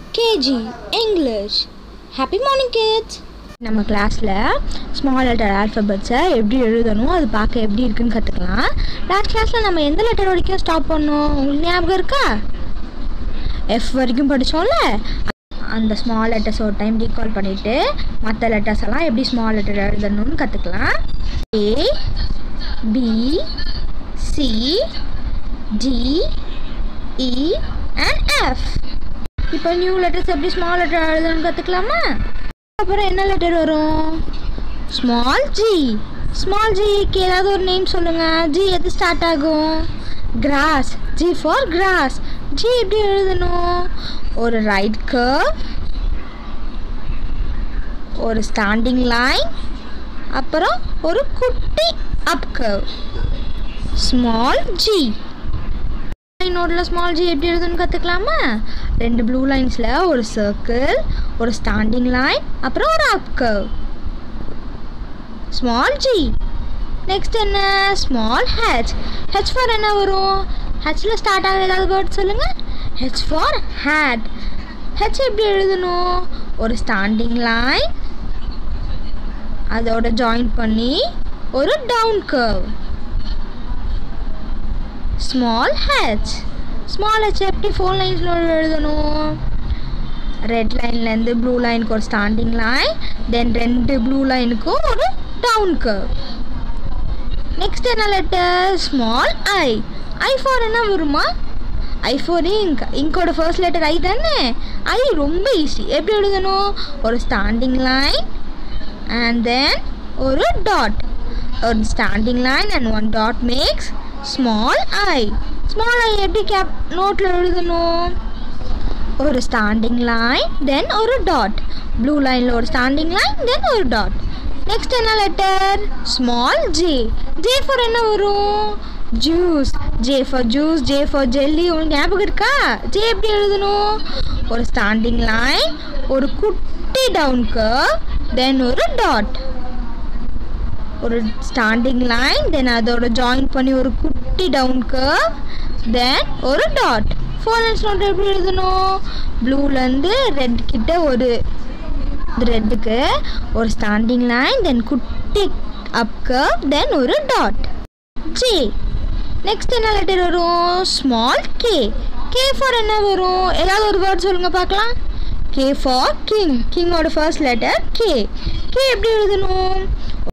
KG English. Happy morning kids. நம்ம கிளாஸில் small letter ஆல்ஃபபெட்ஸை எப்படி எழுதணும் அது பார்க்க எப்படி இருக்குன்னு கற்றுக்கலாம். லாஸ்ட் கிளாஸில் நம்ம எந்த லெட்டர் வரைக்கும் ஸ்டாப் பண்ணோம் உங்களுக்கு ஞாபகம் இருக்கா? எஃப் வரைக்கும் படித்தோம்ல. அந்த ஸ்மால் லெட்டர்ஸ் ஒரு டைம் ரீகால் பண்ணிவிட்டு மற்ற லெட்டர்ஸ் எல்லாம் எப்படி ஸ்மால் லெட்டர் எழுதணும்னு கற்றுக்கலாம். A, B, C, D, E and F. இப்போ நியூ லெட்டர்ஸ் எப்படி ஸ்மால் லெட்டர் எழுதணும்னு கற்றுக்கலாமா? அப்புறம் என்ன லெட்டர் வரும்? Small G. ஸ்மால் ஜிக்கு ஏதாவது ஒரு நேம் சொல்லுங்கள். ஜி எது ஸ்டார்ட் ஆகும்? Grass. G for grass. G எப்படி எழுதணும்? ஒரு ரைட் கர்வ், ஒரு ஸ்டாண்டிங் லைன், அப்புறம் ஒரு குட்டி அப் கர்வ். Small G. நோட்டில் ஸ்மால் ஜி எப்படி எழுதுன்னு கற்றுக்கலாமா? ரெண்டு ப்ளூ லைன்ஸில் ஒரு சர்க்கிள், ஒரு ஸ்டாண்டிங் லைன், அப்புறம் ஒரு up curve. Small G. Next என்ன? Small H. ஹெச் ஃபார் என்ன வரும்? ஹெச்சில் ஸ்டார்ட் ஆக ஏதாவது வேர்ட் சொல்லுங்கள். H for had. ஹெச் எப்படி எழுதணும்? ஒரு ஸ்டாண்டிங் லைன், அதோட ஜாயின் பண்ணி ஒரு down curve. Small H. Small H எப்படி 4 லைன்ஸில் எழுதணும்? ரெட் லைன்லேருந்து ப்ளூ லைனுக்கு ஒரு ஸ்டாண்டிங் லைன், தென் ரெண்டு ப்ளூ லைனுக்கும் ஒரு டவுன் கர்வ். நெக்ஸ்ட் என்ன letter? Small I. I for என்ன வருமா? I for ink. இங்கோட ஃபர்ஸ்ட் லெட்டர் ஐ தானே. ஐ ரொம்ப ஈஸி. எப்படி எழுதணும்? ஒரு ஸ்டாண்டிங் லைன் அண்ட் தென் ஒரு டாட். ஒரு standing line and one dot makes small I. Small I எப்படி நோட்டில் எழுதணும்? ஒரு ஸ்டாண்டிங் லைன் தென் ஒரு டாட். ப்ளூ லைனில் ஒரு ஸ்டாண்டிங் லைன் தென் ஒரு டாட். நெக்ஸ்ட் என்ன letter? Small J. J for என்ன வரும்? Juice. J for juice, J for jelly. உங்களுக்கு ஞாபகம் இருக்கா? ஜே எப்படி எழுதணும்? ஒரு ஸ்டாண்டிங் லைன், ஒரு குட்டி டவுன் கர்வ், தென் ஒரு டாட். ஒரு ஸ்டாண்டிங் லைன், தென் அதோட ஜாயின் பண்ணி ஒரு குட்டி டவுன் கர்வ், தென் ஒரு டாட். 4 லைன்ஸ் நோட் எப்படி எழுதணும்? ப்ளூலேருந்து ரெட் கிட்ட ஒரு ரெட்டுக்கு ஒரு ஸ்டாண்டிங் லைன், தென் குட்டி அப் கர்வ், தென் ஒரு டாட். ஜே. நெக்ஸ்ட் என்ன லெட்டர் வரும்? Small K. கே ஃபார் என்ன வரும்? ஏதாவது ஒரு வேர்ட் சொல்லுங்கள் பார்க்கலாம். K for king. கிங்கோட ஃபர்ஸ்ட் லெட்டர் கே. கே எப்படி எழுதணும்?